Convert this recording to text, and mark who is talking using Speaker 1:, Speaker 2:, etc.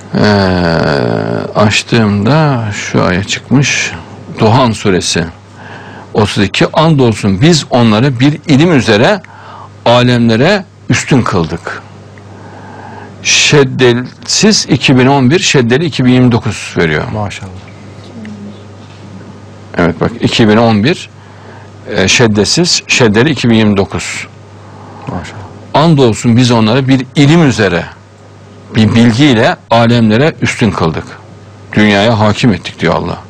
Speaker 1: Açtığımda şu ayet çıkmış. Duhan suresi 32. Andolsun biz onları bir ilim üzere alemlere üstün kıldık. Şeddelsiz 2011, şeddeli 2029 veriyor.
Speaker 2: Maşallah.
Speaker 1: Evet bak 2011 şeddesiz, şeddeli 2029.
Speaker 2: Maşallah.
Speaker 1: Andolsun biz onları bir ilim üzere, bir bilgiyle alemlere üstün kıldık. Dünyaya hakim ettik diyor Allah.